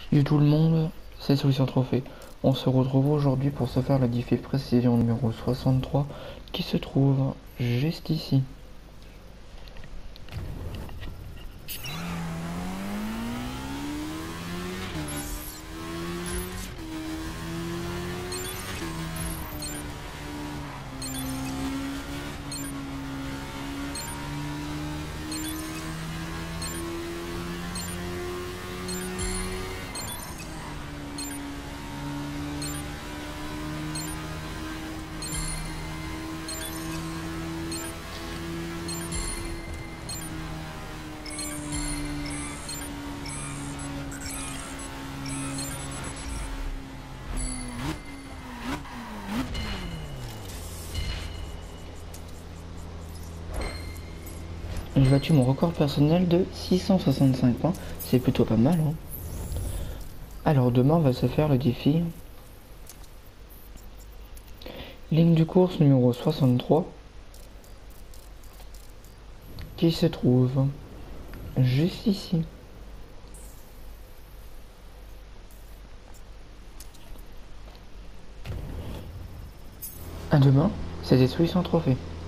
Du tout le monde, c'est Solution Trophée. On se retrouve aujourd'hui pour se faire le défi précision numéro 63 qui se trouve juste ici. J'ai battu mon record personnel de 665 points, c'est plutôt pas mal, hein. Alors demain on va se faire le défi ligne de course numéro 63 qui se trouve juste ici. À demain, c'était Solution Trophée.